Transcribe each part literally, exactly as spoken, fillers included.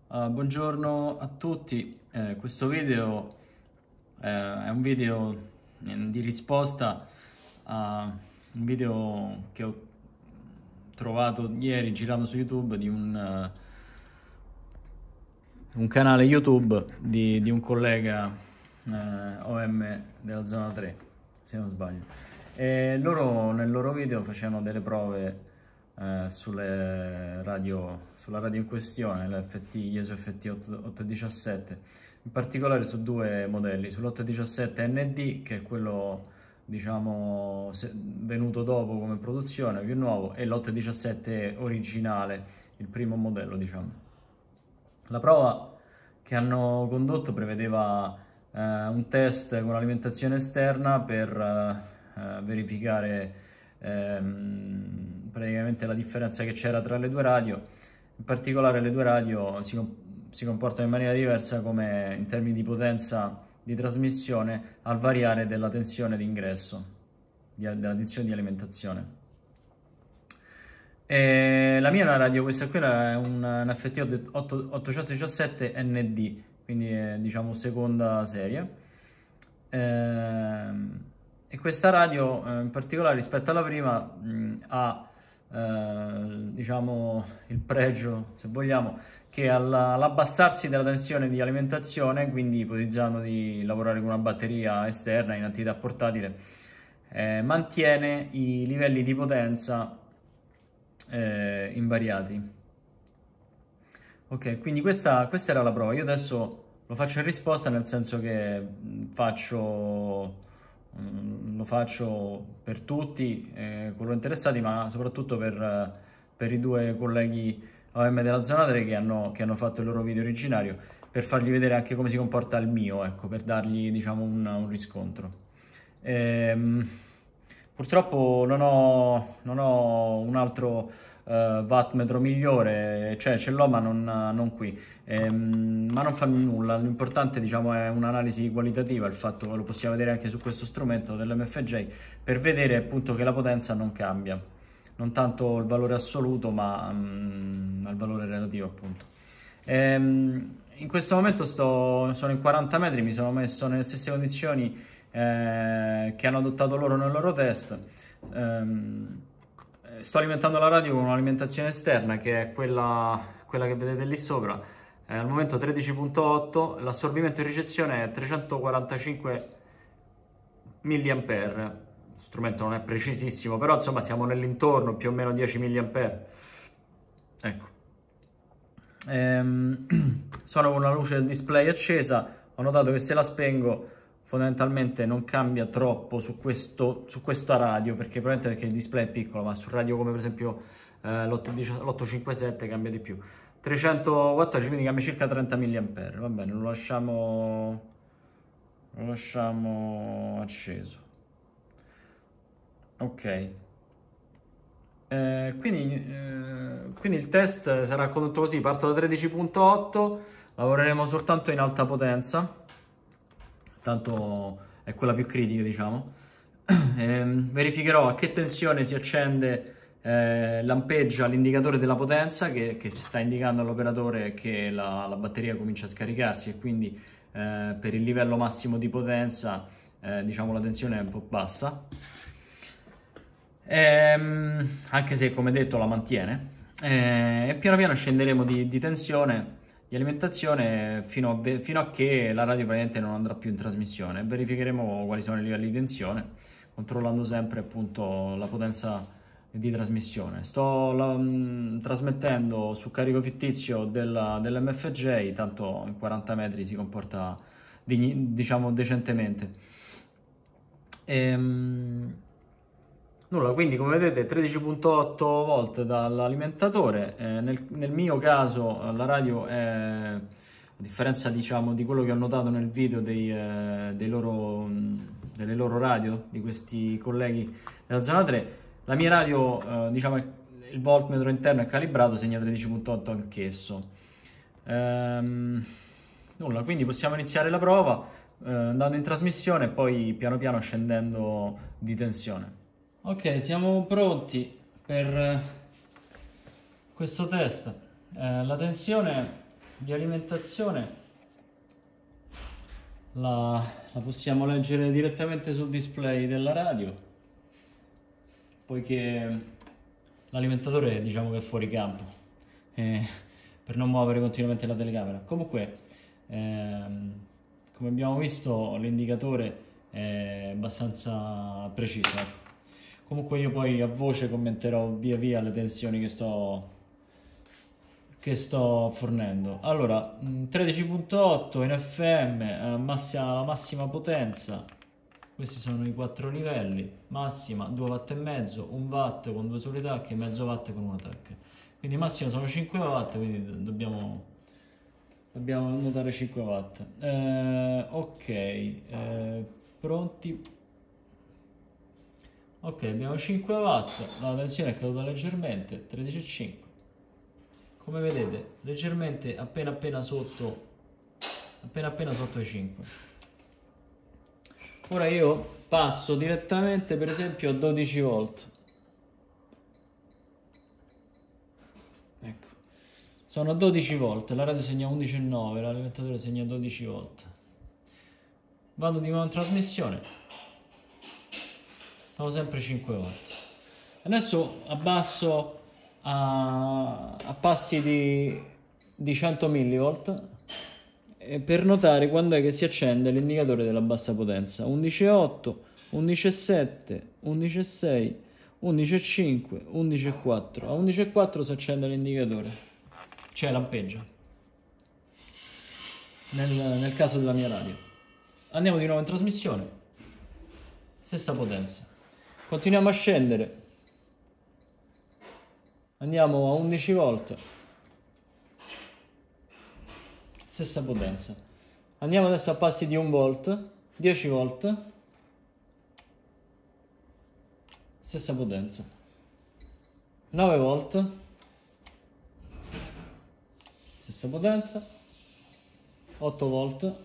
Uh, buongiorno a tutti, eh, questo video eh, è un video eh, di risposta a un video che ho trovato ieri girato su YouTube di un, uh, un canale YouTube di, di un collega eh, O M della zona tre, se non sbaglio. E loro nel loro video facevano delle prove Eh, sulle radio, sulla radio in questione, l'F T, IESO F T ottocentodiciassette, in particolare su due modelli, sull'ottocentodiciassette N D, che è quello diciamo venuto dopo come produzione, più nuovo, e l'ottocentodiciassette originale, il primo modello, diciamo. La prova che hanno condotto prevedeva eh, un test con alimentazione esterna per eh, verificare ehm, praticamente la differenza che c'era tra le due radio. In particolare le due radio si, si comportano in maniera diversa come in termini di potenza di trasmissione al variare della tensione di ingresso, di, della tensione di alimentazione. E la mia è una radio, questa qui è un, un F T ottocentodiciassette N D, quindi è, diciamo seconda serie. Ehm, e questa radio eh, in particolare rispetto alla prima mh, ha eh, diciamo il pregio, se vogliamo, che all'abbassarsi della tensione di alimentazione, quindi ipotizzando di lavorare con una batteria esterna in attività portatile, eh, mantiene i livelli di potenza eh, invariati. Ok, quindi questa, questa era la prova. Io adesso lo faccio in risposta, nel senso che faccio lo faccio per tutti eh, quello interessati, ma soprattutto per, per i due colleghi O M della zona tre che hanno, che hanno fatto il loro video originario, per fargli vedere anche come si comporta il mio, ecco, per dargli diciamo un, un riscontro. Ehm, purtroppo non ho, non ho un altro uh, wattmetro migliore, cioè ce l'ho ma non, non qui, ehm, ma non fa nulla. L'importante diciamo è un'analisi qualitativa, il fatto che lo possiamo vedere anche su questo strumento dell'M F J, per vedere appunto che la potenza non cambia, non tanto il valore assoluto ma um, il valore relativo appunto. Ehm, in questo momento sto, sono in quaranta metri, mi sono messo nelle stesse condizioni eh, che hanno adottato loro nel loro test. Ehm, sto alimentando la radio con un'alimentazione esterna che è quella, quella che vedete lì sopra, eh, al momento tredici virgola otto, l'assorbimento in ricezione è trecentoquarantacinque milliampere. Lo strumento non è precisissimo, però insomma siamo nell'intorno, più o meno dieci milliampere. Ecco. Ehm, sono con la luce del display accesa. Ho notato che se la spengo fondamentalmente non cambia troppo su, questo, su questa radio, perché probabilmente perché il display è piccolo, ma su radio come per esempio eh, l'ottocentocinquantasette cambia di più. trecentoquattordici, quindi cambia circa trenta milliampere. Va bene, lo lasciamo, lo lasciamo acceso. Ok. Eh, quindi, eh, quindi il test sarà condotto così: parto da tredici virgola otto, lavoreremo soltanto in alta potenza, tanto è quella più critica diciamo. eh, verificherò a che tensione si accende, eh, lampeggia l'indicatore della potenza che, che ci sta indicando all'operatore che la, la batteria comincia a scaricarsi, e quindi eh, per il livello massimo di potenza eh, diciamo la tensione è un po' bassa. Ehm, anche se come detto la mantiene, eh, e piano piano scenderemo di, di tensione di alimentazione fino a, fino a che la radio praticamente non andrà più in trasmissione. Verificheremo quali sono i livelli di tensione, controllando sempre appunto la potenza di trasmissione. Sto la, mh, trasmettendo su carico fittizio dell'M F J, tanto in quaranta metri si comporta di, diciamo decentemente. Ehm, Nulla, quindi come vedete tredici virgola otto volt dall'alimentatore. Eh, nel, nel mio caso la radio è, a differenza diciamo di quello che ho notato nel video dei, eh, dei loro, delle loro radio, di questi colleghi della zona tre, la mia radio, eh, diciamo, il voltmetro interno è calibrato, segna tredici virgola otto anch'esso. Ehm, nulla, quindi possiamo iniziare la prova eh, andando in trasmissione e poi piano piano scendendo di tensione. Ok, siamo pronti per questo test. Eh, la tensione di alimentazione la, la possiamo leggere direttamente sul display della radio, poiché l'alimentatore diciamo che è fuori campo, eh, per non muovere continuamente la telecamera. Comunque, ehm, come abbiamo visto, l'indicatore è abbastanza preciso, ecco. Comunque io poi a voce commenterò via via le tensioni che sto che sto fornendo. Allora, tredici virgola otto in F M, eh, massima, la massima potenza. Questi sono i quattro livelli. Massima due watt e mezzo, un watt con due sole tacche, mezzo watt con una tacca. Quindi massima sono cinque watt, quindi dobbiamo dobbiamo notare cinque watt. Eh, ok, eh, pronti? Ok, abbiamo cinque watt, la tensione è caduta leggermente, tredici virgola cinque. Come vedete, leggermente appena appena sotto appena appena sotto i cinque. Ora io passo direttamente per esempio a dodici volt. Ecco, sono a dodici volt, la radio segna undici virgola nove, l'alimentatore segna dodici volt. Vado di nuovo in trasmissione, siamo sempre cinque watt. Adesso abbasso a, a passi di, di cento millivolt per notare quando è che si accende l'indicatore della bassa potenza. undici virgola otto, undici virgola sette, undici virgola sei, undici virgola cinque, undici virgola quattro. A undici virgola quattro si accende l'indicatore, cioè lampeggia nel, nel caso della mia radio. Andiamo di nuovo in trasmissione, stessa potenza, continuiamo a scendere, andiamo a undici volt, stessa potenza. Andiamo adesso a passi di un volt, dieci volt, stessa potenza. nove volt, stessa potenza. otto volt,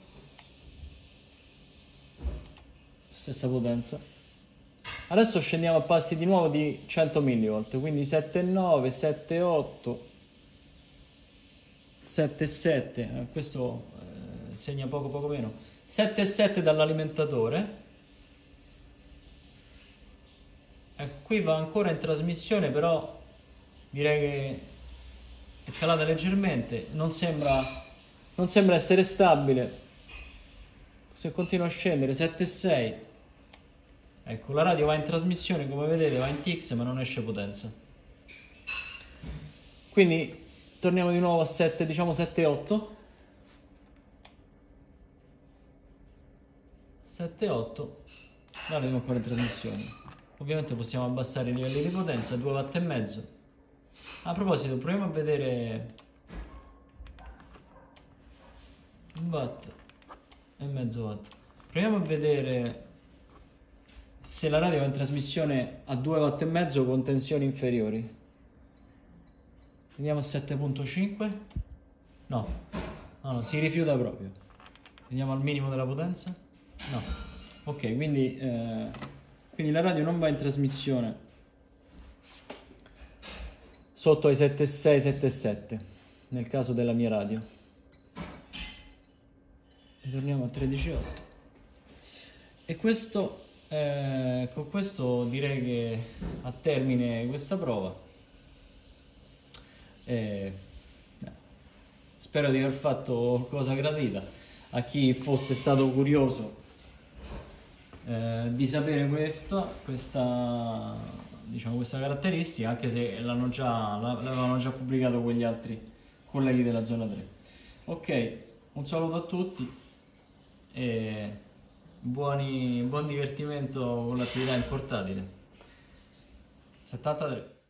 stessa potenza. Adesso scendiamo a passi di nuovo di cento millivolt, quindi sette virgola nove, sette virgola otto, sette virgola sette, eh, questo eh, segna poco poco meno, sette virgola sette dall'alimentatore. Eh, qui va ancora in trasmissione, però direi che è calata leggermente, non sembra, non sembra essere stabile. Se continua a scendere, sette virgola sei. Ecco, la radio va in trasmissione, come vedete va in T X ma non esce potenza. Quindi torniamo di nuovo a sette, diciamo sette virgola otto. sette virgola otto. La radio ancora in trasmissione. Ovviamente possiamo abbassare i livelli di potenza, due watt e mezzo. A proposito, proviamo a vedere un watt e mezzo watt. Proviamo a vedere se la radio va in trasmissione a due watt e mezzo con tensioni inferiori. Andiamo a sette virgola cinque. No, no, no, si rifiuta proprio. Andiamo al minimo della potenza. No. Ok, quindi, eh, quindi la radio non va in trasmissione sotto ai sette virgola sei, sette virgola sette nel caso della mia radio. Torniamo a tredici virgola otto. E questo, eh, con questo direi che a termine questa prova. Eh, spero di aver fatto cosa gradita a chi fosse stato curioso eh, di sapere questa, questa, diciamo, questa caratteristica, anche se l'hanno già, l'avevano già pubblicato quegli altri colleghi della zona tre. Ok, un saluto a tutti e buoni, buon divertimento con l'attività in portatile. settantatré.